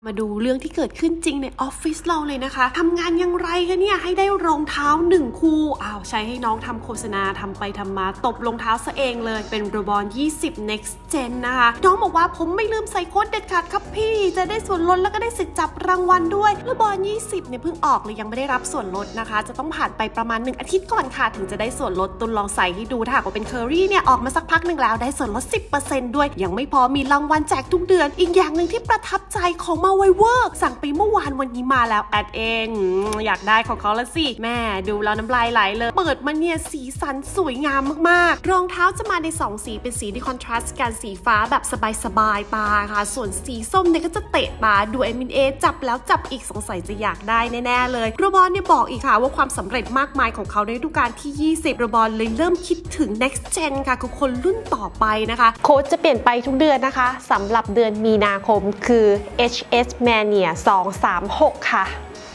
มาดูเรื่องที่เกิดขึ้นจริงในออฟฟิศเราเลยนะคะทำงานอย่างไรคะเนี่ยให้ได้รองเท้า1คู่ใช้ให้น้องทำโฆษณาทำไปทำมาตบรองเท้าซะเองเลยเป็นโรบอน20 next gen นะคะน้องบอกว่าผมไม่ลืมใส่โค้ดเด็ดขาดครับพี่จะได้ส่วนลดแล้วก็ได้สิทธิ์จับรางวัลด้วยโรบอน20เนี่ยเพิ่งออกเลยยังไม่ได้รับส่วนลดนะคะจะต้องผ่านไปประมาณ1อาทิตย์ก่อนค่ะถึงจะได้ส่วนลดตุนลองใส่ให้ดูถ้าว่าเป็นเคอรี่เนี่ยออกมาสักพักหนึ่งแล้วได้ส่วนลด 10% ด้วยยังไม่พอมีรางวัลแจกทุกเดือนอีกอย่างหนึ่งที่ประทับใจของมาไวเวอร์สั่งไปเมื่อวานวันนี้มาแล้วแอดเองอยากได้ของเขาละสิแม่ดูแล้วน้ำลายไหลเลยเปิดมาเนี่ยสีสันสวยงามมากๆรองเท้าจะมาใน2สีเป็นสีที่คอนทราสต์กันสีฟ้าแบบสบายๆตาค่ะส่วนสีส้มเนี่ยก็จะเตะตาดูMNAจับแล้วจับอีกสงสัยจะอยากได้แน่ๆเลยโรบอนเนี่ยบอกอีกค่ะว่าความสำเร็จมากมายของเขาในฤดูกาลที่20โรบอนเลยเริ่มคิดถึง next gen ค่ะคือคนรุ่นต่อไปนะคะโค้ดจะเปลี่ยนไปทุกเดือนนะคะสำหรับเดือนมีนาคมคือ HS Mania 236 ค่ะ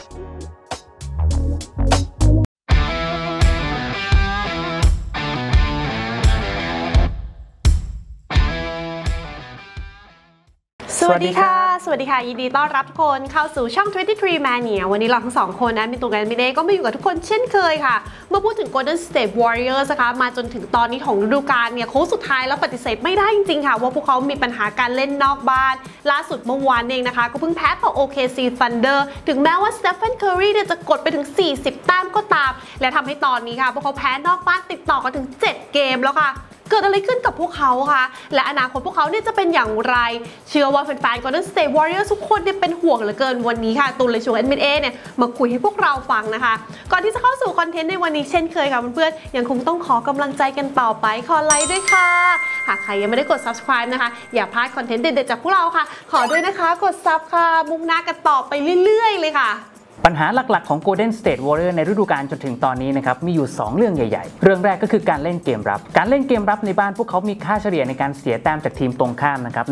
สวัสดีค่ะยินดีต้อนรับทุกคนเข้าสู่ช่อง 23 Mania วันนี้เราทั้ง2คนนะมีตัวกันไม่ได้ก็มาอยู่กับทุกคนเช่นเคยค่ะเมื่อพูดถึง Golden State Warriors นะคะมาจนถึงตอนนี้ของฤดูกาลเนี่ยโค้งสุดท้ายแล้วปฏิเสธไม่ได้จริงๆค่ะว่าพวกเขามีปัญหาการเล่นนอกบ้านล่าสุดเมื่อวานเองนะคะก็เพิ่งแพ้ต่อ OKC Thunder ถึงแม้ว่า Stephen Curry จะกดไปถึง40แต้มก็ตามและทำให้ตอนนี้ค่ะพวกเขาแพ้นอกบ้านติดต่อกันถึง7เกมแล้วค่ะเกิดอะไรขึ้นกับพวกเขาคะและอนาคตพวกเขาเนี่ยจะเป็นอย่างไรเชื่อว่าแฟนๆ Golden State Warriors ทุกคนเนี่ยเป็นห่วงเหลือเกินวันนี้ค่ะตูนเลยชวน NBA เนี่ยมาคุยให้พวกเราฟังนะคะก่อนที่จะเข้าสู่คอนเทนต์ในวันนี้เช่นเคยค่ะเพื่อนๆยังคงต้องขอกำลังใจกันต่อไปขอไลค์ด้วยค่ะหากใครยังไม่ได้กด subscribe นะคะอย่าพลาดคอนเทนต์เด็ดๆจากพวกเราค่ะขอด้วยนะคะกด sub ค่ะมุ่งหน้ากันต่อไปเรื่อยๆเลยค่ะปัญหาหลักๆของ Golden State Warriors ในฤดูกาลจนถึงตอนนี้นะครับมีอยู่2เรื่องใหญ่ๆเรื่องแรกก็คือการเล่นเกมรับในบ้านพวกเขามีค่าเฉลี่ยในการเสียแต้มจากทีมตรงข้ามนะครับ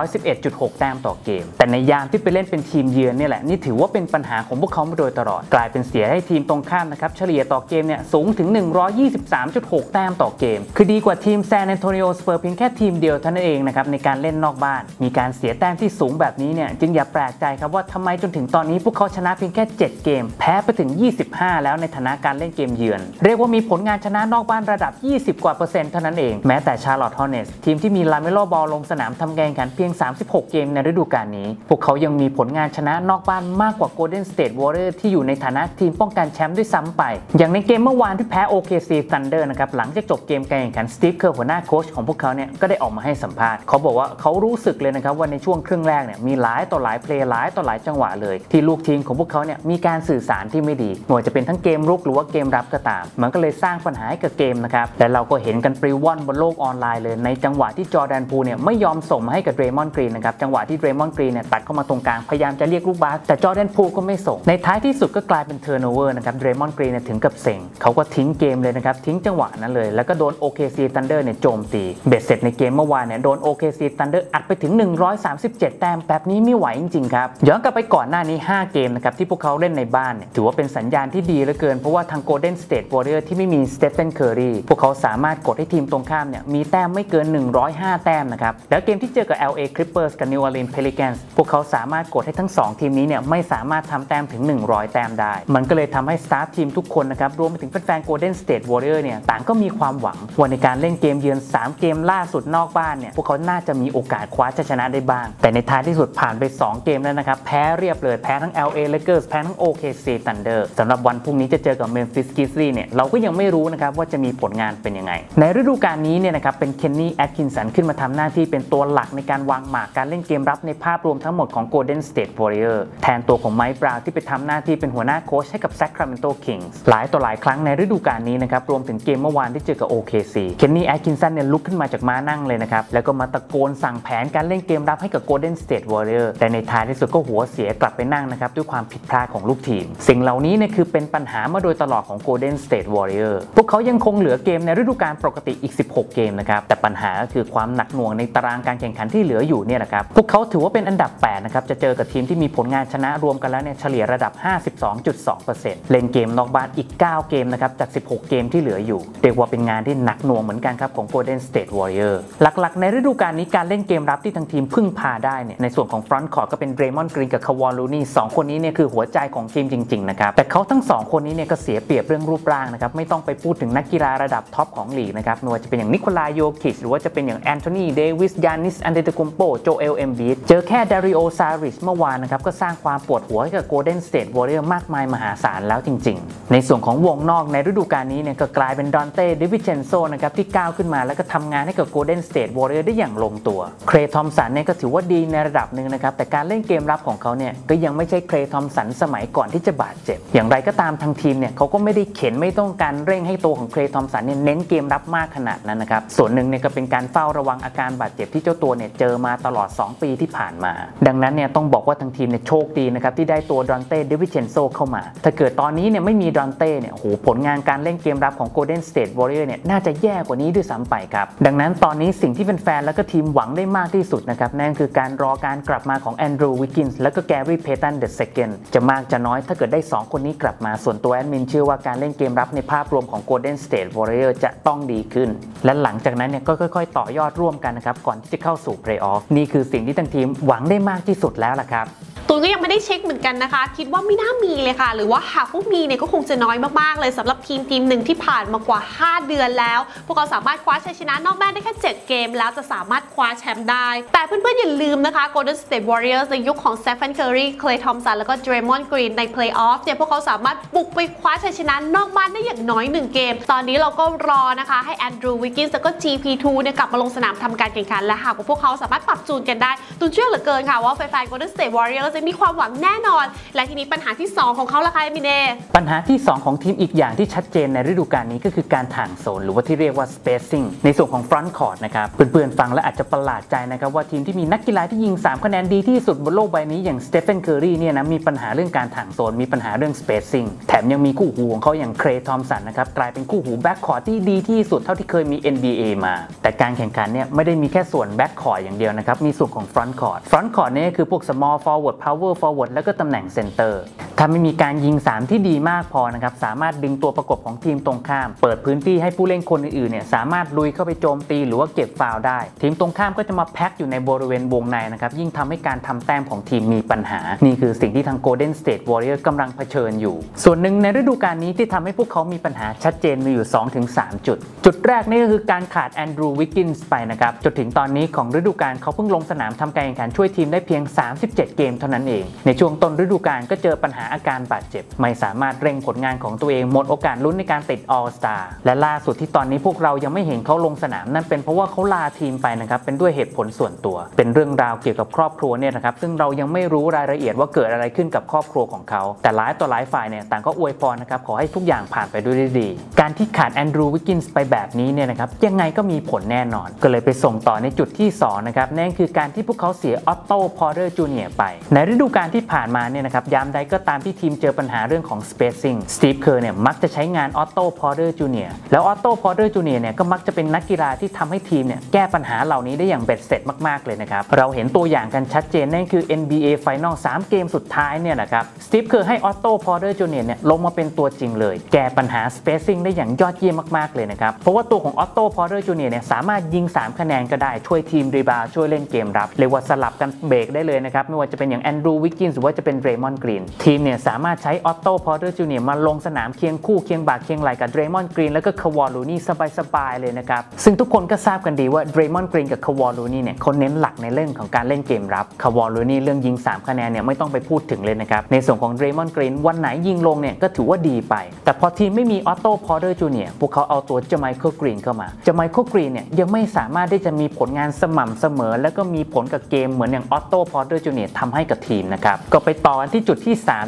111.6 แต้มต่อเกมแต่ในยามที่ไปเล่นเป็นทีมเยือนนี่แหละนี่ถือว่าเป็นปัญหาของพวกเขามาโดยตลอดกลายเป็นเสียให้ทีมตรงข้ามนะครับเฉลี่ยต่อเกมเนี่ยสูงถึง 123.6 แต้มต่อเกมคือดีกว่าทีม San Antonio Spurs เพียงแค่ทีมเดียวเท่านั้นเองนะครับในการเล่นนอกบ้านมีการเสียแต้มที่สูงแบบนี้เนี่ยจึงอย่าแปลกใจครับว่าทำไมจนถึงตอนนี้พวกเขาชนะเพียงแค่7เกมแพ้ไปถึง25แล้วในฐานะการเล่นเกมเยือนเรียกว่ามีผลงานชนะนอกบ้านระดับ20กว่า%เท่านั้นเองแม้แต่ Charlotte Hornets ทีมที่มี LaMelo Ball ลงสนามทำการแข่งขันเพียง36เกมในฤดูกาลนี้พวกเขายังมีผลงานชนะนอกบ้านมากกว่า Golden State Warriors ที่อยู่ในฐานะทีมป้องกันแชมป์ด้วยซ้ำไปอย่างในเกมเมื่อวานที่แพ้ OKC Thunder นะครับหลังจากจบเกมการแข่งขัน Steve Kerr หัวหน้าโค้ชของพวกเขาเนี่ยก็ได้ออกมาให้สัมภาษณ์เขาบอกว่าเขารู้สึกเลยนะครับว่าในช่วงครึ่งแรกเนี่ยมีหลายต่อหลายเพลย์หลายต่อหลายจังหวะเลยที่ลูกทีมของพวกเขาเนี่ยมีการสื่อสารที่ไม่ดีไม่ว่าจะเป็นทั้งเกมรุกหรือว่าเกมรับก็ตามมันก็เลยสร้างปัญหาให้กับเกมนะครับแต่เราก็เห็นกันปลิวว่อนบนโลกออนไลน์เลยในจังหวะที่จอร์แดนพูลเนี่ยไม่ยอมส่งมาให้กับเดรมอนด์กรีนนะครับจังหวะที่เดรมอนด์กรีนเนี่ยตัดเข้ามาตรงกลางพยายามจะเรียกลูกบาสแต่จอร์แดนพูลก็ไม่ส่งในท้ายที่สุดก็กลายเป็นเทิร์นโอเวอร์นะครับเดรมอนด์กรีนเนี่ยถึงกับเซ็งเขาก็ทิ้งเกมเลยนะครับทิ้งจังหวะนั้นเลยแล้วก็โดน OKC Thunder เนี่ยโจมตีเบ็ดเสร็จในเกมเมื่อวานเนี่ยโดน OKC Thunder อัดไปถึง137แต้มแบบนี้ไม่ไหวจริงๆครับย้อนกลับไปก่อนหน้านี้5เกมนะครับที่พวกเขาเล่นในบ้านเนี่ยถือว่าเป็นสัญญาณที่ดีเหลือเกินเพราะว่าทาง Golden State Warriors ที่ไม่มี Stephen Curry พวกเขาสามารถกดให้ทีมตรงข้ามเนี่ยมีแต้มไม่เกิน105แต้มนะครับแล้วเกมที่เจอกับ LA Clippers กับ New Orleans Pelicans พวกเขาสามารถกดให้ทั้ง2ทีมนี้เนี่ยไม่สามารถทำแต้มถึง100แต้มได้มันก็เลยทำให้สตาฟทีมทุกคนนะครับรวมไปถึงแฟนๆ Golden State Warriors เนี่ยต่างก็มีความหวังว่าในการเล่นเกมเยือน3เกมล่าสุดนอกบ้านเนี่ยพวกเขาน่าจะมีโอกาสคว้าชัยชนะได้บ้างแต่ในท้ายที่สุดผ่านไป2เกมแล้วนะครับแพ้เรียบเลยแพ้ทั้ง LA Lakers แพ้ทั้ง OKC Thunder สำหรับวันพรุ่งนี้จะเจอกับ Memphis Grizzlies เนี่ยเราก็ยังไม่รู้นะครับว่าจะมีผลงานเป็นยังไงในฤดูกาลนี้เนี่ยนะครับเป็นเคนนี่แอตคินสันขึ้นมาทำหน้าที่เป็นตัวหลักในการวางหมากการเล่นเกมรับในภาพรวมทั้งหมดของ Golden State Warriors แทนตัวของไมค์บราวน์ที่ไปทำหน้าที่เป็นหัวหน้าโค้ชให้กับ Sacramento Kings หลายต่อหลายครั้งในฤดูกาลนี้นะครับรวมถึงเกมเมื่อวานที่เจอกับ OKC เคนนี่แอตคินสันเนี่ยลุกขึ้นมาจากม้านั่งเลยนะครับแล้วก็มาตะโกนสั่งแผนการเล่นเกมรับให้กับ Golden State Warriors แต่ในท้ายที่สุดก็หัวเสียกลับไปนั่งนะครับด้วยความผิดพลาดของของลูกทีมสิ่งเหล่านี้เนี่ยคือเป็นปัญหามาโดยตลอดของ Golden State Warriors พวกเขายังคงเหลือเกมในฤดูกาลปกติอีก16เกมนะครับแต่ปัญหาก็คือความหนักหน่วงในตารางการแข่งขันที่เหลืออยู่เนี่ยนะครับพวกเขาถือว่าเป็นอันดับ8นะครับจะเจอกับทีมที่มีผลงานชนะรวมกันแล้วเนี่ยเฉลี่ยระดับ 52.2% เล่นเกมนอกบ้านอีก9เกมนะครับจาก16เกมที่เหลืออยู่เรียกว่าเป็นงานที่หนักหน่วงเหมือนกันครับของ Golden State Warriors หลักๆในฤดูกาลนี้การเล่นเกมรับที่ทางทีมพึ่งพาได้เนี่ยในส่วนของ Front Court ก็เป็น Draymond Green กับ Kawhi Looney 2คนนี้เนี่ยคือหัวใจของทีมจริงๆนะครับแต่เขาทั้ง2คนนี้เนี่ยก็เสียเปรียบเรื่องรูปร่างนะครับไม่ต้องไปพูดถึงนักกีฬาระดับท็อปของลีกนะครับไม่ว่าจะเป็นอย่างนิโคลาโยคิชหรือว่าจะเป็นอย่างแอนโทนีเดวิสยานิสอันเดโตคุมโปโจเอลเอมบีดเจอแค่ดาริโอซาริสเมื่อวานนะครับก็สร้างความปวดหัวให้กับ Golden State Warriors มากมายมหาศาลแล้วจริงๆในส่วนของวงนอกในฤดูกาลนี้เนี่ยก็กลายเป็นดอนเต้ดิวิเชนโซนะครับที่ก้าวขึ้นมาแล้วก็ทำงานให้กับ Golden State Warriors ได้อย่างลงตัวเครย์ทอมสันเนี่ยก็ถือว่าดีในระดับหนึ่งนะครับแต่การเล่นเกมรับของเขาเนี่ยก็ยังไม่ใช่เครย์ทอมสันสมัยก่อนที่จะบาดเจ็บอย่างไรก็ตามทางทีมเนี่ยเขาก็ไม่ได้เข็นไม่ต้องการเร่งให้ตัวของเครย์ทอมสันเนี่ยเน้นเกมรับมากขนาดนั้นนะครับส่วนหนึ่งเนี่ยก็เป็นการเฝ้าระวังอาการบาดเจ็บที่เจ้าตัวเนี่ยเจอมาตลอด2ปีที่ผ่านมาดังนั้นเนี่ยต้องบอกว่าทางทีมเนี่ยโชคดีนะครับที่ได้ตัวดอนเต้เดวิเชนโซเข้ามาถ้าเกิดตอนนี้เนี่ยไม่มีดอนเต้เนี่ยโอ้โหผลงานการเล่นเกมรับของ Golden State Warriors เนี่ยน่าจะแย่กว่านี้ด้วยซ้ำไปครับดังนั้นตอนนี้สิ่งที่แฟนๆแล้วก็ทีมหวังได้มากที่สุดนะครับนั่นคือการรอการกลับมาของแอนดรูว์วิกกินส์และก็แกรี่เพตัน II จะมากจะน้อยถ้าเกิดได้2คนนี้กลับมาส่วนตัวแอดมินเชื่อว่าการเล่นเกมรับในภาพรวมของ Golden State Warriors จะต้องดีขึ้นและหลังจากนั้นเนี่ยก็ค่อยๆต่อยอดร่วมกันนะครับก่อนที่จะเข้าสู่เพลย์ออฟนี่คือสิ่งที่ทั้งทีมหวังได้มากที่สุดแล้วล่ะครับตูนก็ยังไม่ได้เช็คเหมือนกันนะคะคิดว่าไม่น่ามีเลยค่ะหรือว่าหากพวกมีเนี่ยก็คงจะน้อยมากๆเลยสำหรับทีมหนึ่งที่ผ่านมากว่า5เดือนแล้วพวกเขาสามารถคว้าชัยชนะนอกบ้านได้แค่7เกมแล้วจะสามารถคว้าแชมป์ได้แต่เพื่อนๆอย่าลืมนะคะ Golden State Warriors ในยุคของ Stephen Curry Klay Thompson แล้วก็ Draymond Green ใน Playoff เนี่ยพวกเขาสามารถบุกไปคว้าชัยชนะนอกบ้านได้อย่างน้อย1เกมตอนนี้เราก็รอนะคะให้ Andrew Wiggins แล้วก็ GP2 เนี่ยกลับมาลงสนามทำการแข่งขันและหากว่าพวกเขาสามารถปรับจูนกันได้ตูนเชื่อเหลือเกินค่ะว่าแฟนๆ Golden State Warriors จะมีความหวังแน่นอนและทีนี้ปัญหาที่2ของเขาล่ะคะมิเน่ปัญหาที่2ของทีมอีกอย่างที่ชัดเจนในฤดูกาลนี้ก็คือการถ่างโซนหรือว่าที่เรียกว่า spacing ในส่วนของ front court นะครับเพื่อนๆฟังแล้วอาจจะประหลาดใจนะครับว่าทีมที่มีนักกีฬาที่ยิง3คะแนนดีที่สุดบนโลกใบนี้อย่างสเตเฟน เคอร์รีเนี่ยนะมีปัญหาเรื่องการถ่างโซนมีปัญหาเรื่อง spacing แถมยังมีคู่หูของเขาอย่างเครย์ทอมสันนะครับกลายเป็นคู่หู back court ที่ดีที่สุดเท่าที่เคยมี NBA มาแต่การแข่งขันเนี่ยไม่ได้มีแค่ส่วน back court อย่างเดียวนะครับมีส่วนของ front court เนี่ยคือพวก small forward power forward แล้วก็ตำแหน่งเซนเตอร์ถ้าไม่มีการยิง3ที่ดีมากพอนะครับสามารถดึงตัวประกบของทีมตรงข้ามเปิดพื้นที่ให้ผู้เล่นคนอื่นๆเนี่ยสามารถลุยเข้าไปโจมตีหรือว่าเก็บฟาวล์ได้ทีมตรงข้ามก็จะมาแพ็คอยู่ในบริเวณวงในนะครับยิ่งทำให้การทำแต้มของทีมมีปัญหานี่คือสิ่งที่ทาง Golden State Warriors กำลังเผชิญอยู่ส่วนหนึ่งในฤดูกาลนี้ที่ทำให้พวกเขามีปัญหาชัดเจนมีอยู่ 2-3 จุดแรกนี่ก็คือการขาดแอนดรูว์วิกกินส์ไปนะครับจนถึงตอนนี้ของฤดูกาลเขาเพิ่งลงสนามทำการแข่งขันช่วยทีมได้เพียง37เกมเท่านั้นเองในช่วงต้นฤดูกาลก็เจอปัญหาอาการบาดเจ็บไม่สามารถเร่งผลงานของตัวเองหมดโอกาสลุ้นในการติด All Star และล่าสุดที่ตอนนี้พวกเรายังไม่เห็นเขาลงสนามนั่นเป็นเพราะว่าเขาลาทีมไปนะครับเป็นด้วยเหตุผลส่วนตัวเป็นเรื่องราวเกี่ยวกับครอบครัวเนี่ยนะครับซึ่งเรายังไม่รู้รายละเอียดว่าเกิดอะไรขึ้นกับครอบครัวของเขาแต่หลายต่อหลายฝ่ายเนี่ยต่างก็อวยพรนะครับขอให้ทุกอย่างผ่านไปด้วยดีการที่ขาดแอนดรูว์วิกกินส์ไปแบบนี้เนี่ยนะครับยังไงก็มีผลแน่นอนก็เลยไปส่งต่อในจุดที่2นะครับนั่นคือการที่พวกเขาเสียออตโต้ พอร์เตอร์ จูเนียร์ไปในฤดูกาลที่ผ่านมาเนี่ยนะครับยามใดก็ตามที่ทีมเจอปัญหาเรื่องของ spacing สตีฟเคอร์เนี่ยมักจะใช้งานออตโต้ พอร์เตอร์ จูเนียร์แล้วออตโต้ พอร์เตอร์ จูเนียร์เนี่ยก็มักจะเป็นนักกีฬาที่ทำให้ทีมเนี่ยแก้ปัญหาเหล่านี้ได้อย่างเบ็ดเสร็จมากๆเลยนะครับเราเห็นตัวอย่างกันชัดเจนนั่นคือ NBA Final 3 เกมสุดท้ายเนี่ยนะครับสตีฟเคอร์ให้ออตโต้ พอร์เตอร์ จูเนียร์เนี่ยลงมาเป็นตัวจริงเลยแก้ปัญหา spacing ได้อย่างยอดเยี่ยมมากๆเลยนะครับเพราะว่าตัวของออตโต้ พอร์เตอร์ จูเนียร์เนี่ยสามารถยิง3คะแนนก็ได้ช่วยทีมรีบาวช่วยเล่นเกมรับเรียกว่าสลับกันเบรกได้เลยนะครับไม่ว่าจะเป็นอย่างแอนดรูว์วิกกินส์หรือว่าจะเป็นเดรมอนด์กรีนทีมเนี่ยสามารถใช้ออตโต้ พอร์เตอร์ จูเนียร์มาลงสนามเคียงคู่เคียงบ่าเคียงไหล่กับเดรมอนด์กรีนแล้วก็คาวอลูนี่สบายๆเลยนะครับซึ่งทุกคนก็ทราบกันดีว่าเดรมอนด์กรีนกับคาวอลูนี่เนี่ยเขาเน้นหลักในเรื่องของการเล่นเกมรับคาวอลูนี่เรื่องยิง3คะแนนเนี่ยไม่ต้องไปพูดถึงเลยนะครับในส่วนของเดรมอนด์กรีนวันไหนยิงลงเนี่ยก็ถือว่าดีไปแต่พอทีมไม่มีออตโต้ พอร์เตอร์ จูเนียร์พวกเขาเอาตัวจาไมเคิลกรีนเข้ามาจาไมเคิลกรีนเนี่ยยังไม่สามารถที่จะมีผลงานสม่ำเสมอแล้วก็มีผลกับเกมเหมือนอย่างออตโต้ พอร์เตอร์ จูเนียร์ทำให้กับทีมนะครับก็ไปต่อกันที่จุดที่3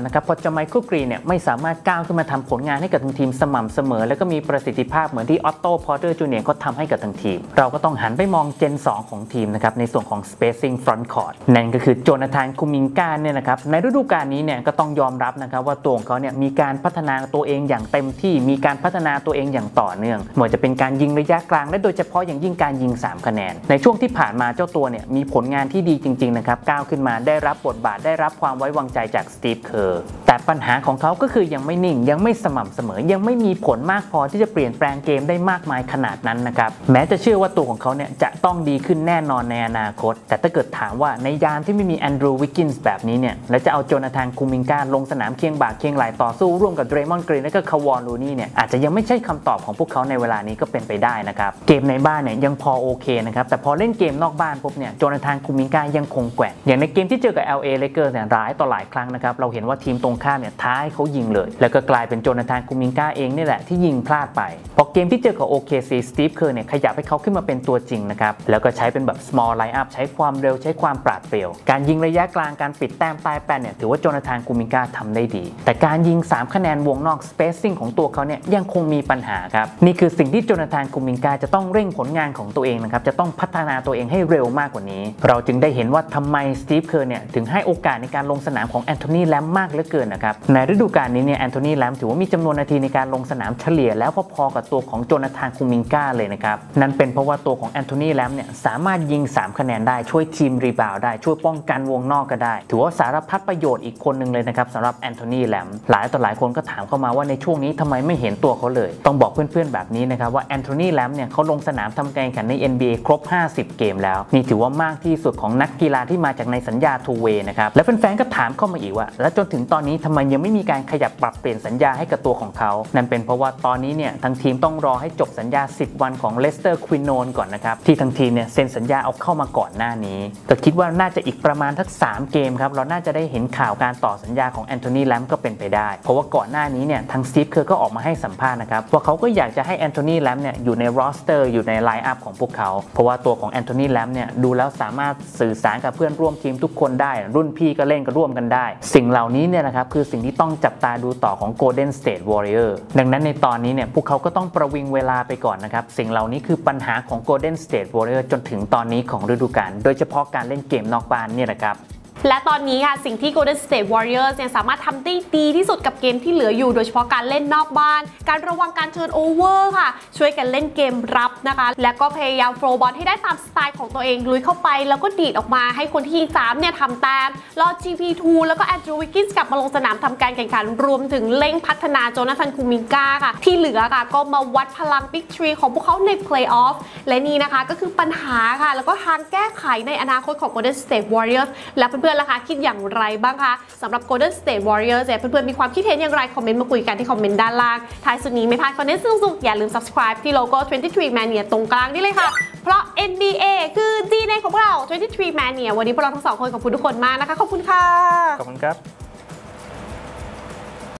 นะครับพอจาไมเคิลกรีนเนี่ยไม่สามารถก้าวขึ้นมาทำผลงานให้กับทีมสม่ำเสมอและก็มีประสิทธิภาพเหมือนที่ออตโต้พอร์เตอร์จูเนียร์เขาทำให้กับทางทีมเราก็ต้องหันไปมองเจน 2 ของทีมนะครับในส่วนของ spacing front court นั่นก็คือโจนาธานคูมิงกาเนี่ยนะครับในฤดูกาลนี้เนี่ยก็ต้องยอมรับนะครับว่าตัวของเขาเนี่ยมีการพัฒนาตัวเองอย่างเต็มที่มีการพัฒนาตัวเองอย่างต่อเนื่องไม่ว่าจะเป็นการยิงระยะกลางและโดยเฉพาะอย่างยิ่งการยิง3คะแนนในช่วงที่ผ่านมาเจ้าตัวเนี่ยมีผลงานที่ดีจริงๆนะครับก้าวขึ้นมาได้รับบทบาทได้รับความไว้วางใจจากสตีฟเคอร์แต่ปัญหาของเขาก็คือยังไม่นิ่งยังไม่สม่ำเสมอยังไม่มีผลมากพอที่จะเปลี่ยนแปลงเกมได้มากมายขนาดนั้นนะครับแม้จะเชื่อว่าตัวของเขาเนี่ยจะต้องดีขึ้นแน่นอนในอนาคตแต่ถ้าเกิดถามว่าในยามที่ไม่มีแอนดรูว์วิกกินส์แบบนี้เนี่ยแล้วจะเอาโจนาธานคูมิงกาลงสนามเคียงบ่าเคียงไหล่ต่อสู้ร่วมกับเดรมอนด์กรีนและก็คาวอนลูนี่เนี่ยอาจจะยังไม่ใช่คำตอบของพวกเขาในเวลานี้ก็เป็นไปได้นะครับเกมในบ้านเนี่ยยังพอโอเคนะครับแต่พอเล่นเกมนอกบ้านปุ๊บเนี่ยโจนาธานคูมิงกายังคงแกว่งอย่างในเกมที่เจอกับ LA Lakers เนี่ยร้ายต่อหลายครั้งนะครับเราเห็นว่าทีมตรงข้ามเนี่ยท้าให้เขายิงเลยแล้วก็กลายเป็นโจนาธานคูมิงกาเองนี่แหละที่ยิงพลาดไปพอเกมที่เจอกับ OKC สตีฟเคอร์เนี่ยขยับให้เขาขึ้นมาเป็นตัวจริงนะครับแล้วก็ใช้เป็นแบบ small lineup ใช้ความเร็วใช้ความปราดเปรียวการยิงระยะกลางการปิดแต้มใต้แป้นเนี่ยถือว่าโจนาธานคูมิงกาทำได้ดีแต่การยิง3คะแนนวงนอก spacing ของตัวเขาเนี่ยยังคงมีปัญหาครับนี่คือสิ่งที่โจนาธานคูมิงกาจะต้องเร่งผลงานของตัวเองนะครับจะต้องพัฒนาตัวเองให้เร็วมากกว่านี้เราจึงได้เห็นว่าทำไมสตีฟเคอร์เนี่ยถึงให้โอกาสในการลงสนามของแอนโทนีแลมมากเหลือเกินนะครับในฤดูกาลนี้เนี่ยแอนโทนีแลมถือว่ามีจำนวนนาทีในการลงสนามเฉลี่ยแล้วพอๆกับตัวของโจนาธานคูมิงกาเลยนะครับนั่นเป็นเพราะว่าตัวของแอนโทนีแลมเนี่ยสามารถยิง3คะแนนได้ช่วยทีมรีบาวด์ได้ช่วยป้องกันวงนอกก็ได้ถือว่าสารพัดประโยชน์อีกคนหนึ่งเลยนะครับสำหรับแอนโทนีแลมหลายต่อหลายคนก็ถามเข้ามาว่าในช่วงนี้ทำไมไม่เห็นตัวเขาเลยต้องบอกเพื่อนๆแบบนี้นะครับว่าแอนโทนีแลมเนี่ยเขาลงสนามทำการแข่งขันใน NBA ครบ50เกมแล้วนี่ถือว่ามากที่สุดของนักกีฬาที่มาจากในสัญญา two way นะครับและแฟนๆก็ถามเข้ามาอีกว่าแล้วจนถึงตอนนี้ทำไมยังไม่มีการขยับปรับเปลี่ยนสัญญาให้กับตัวของเขานั่นเป็นเพราะว่าตอนนี้เนี่ยทางทีมต้องรอให้จบสัญญา10วันของเลสเตอร์ควินโนนก่อนนะครับที่ทางทีมเนี่ยเซ็นสัญญาเอาเข้ามาก่อนหน้านี้ก็คิดว่าน่าจะอีกประมาณทัก3เกมครับเราน่าจะได้เห็นข่าวการต่อสัญญาของแอนโทนีแลมก็เป็นไปได้เพราะว่าก่อนหน้านี้เนี่ยทางสตีฟเคอร์ก็ออกมาให้สัมภาษณ์นะครับว่าเขาก็อยากจะให้แอนโทนีแลมเนี่ยอยู่ในโรสเตอร์อยู่ในไลน์อัพของพวกเขาเพราะว่าตัวของแอนโทนีแลมเนี่ยดูแล้วสามารถสื่อสารกับเพื่อนร่วมทีมทุกคนได้รุ่นพี่ก็เล่นก็ร่วมกันได้สิ่งเหล่านี้เนี่ยนะครับคือสิ่งที่ต้องจับตาดูต่อของ Golden State Warrior ดังนั้นในตอนนี้เนี่ยพวกเขาก็ต้องประวิงเวลาไปก่อนนะครับสิ่งเหล่านี้คือปัญหาของ Golden State Warrior จนถึงตอนนี้ของฤดูกาลโดยเฉพาะการเล่นเกมนอกบ้านเนี่ยนะครับและตอนนี้ค่ะสิ่งที่ Golden State Warriors เนี่ยสามารถทำได้ดีที่สุดกับเกมที่เหลืออยู่โดยเฉพาะการเล่นนอกบ้านการระวังการเทิร์นโอเวอร์ค่ะช่วยกันเล่นเกมรับนะคะและก็พยายามโฟร์บอลให้ได้ตามสไตล์ของตัวเองลุยเข้าไปแล้วก็ดีดออกมาให้คนที่ยิง3เนี่ยทำแต้มรอ GP2 แล้วก็แอนดรูว์วิกกินส์กลับมาลงสนามทำการแข่งขันรวมถึงเร่งพัฒนาโจนาธานคูมิงกาค่ะที่เหลือค่ะก็มาวัดพลังบิ๊กทรีของพวกเขาในเพลย์ออฟและนี่นะคะก็คือปัญหาค่ะแล้วก็ทางแก้ไขในอนาคตของ Golden State Warriors และเพื่อนๆล่ะคะคิดอย่างไรบ้างคะสำหรับ Golden State Warriors เพื่อนๆมีความคิดเห็นอย่างไรคอมเมนต์มาคุยกันที่คอมเมนต์ด้านล่างท้ายสุดนี้ไม่พลาดคอนเทนต์สนุกๆอย่าลืม subscribe ที่โลโก้ 23 Mania ตรงกลางนี่เลยค่ะเพราะ NBA คือ DNA ของพวกเรา 23 Mania วันนี้พวกเราทั้ง2คนขอบคุณทุกคนมากนะคะขอบคุณค่ะขอบคุณครับ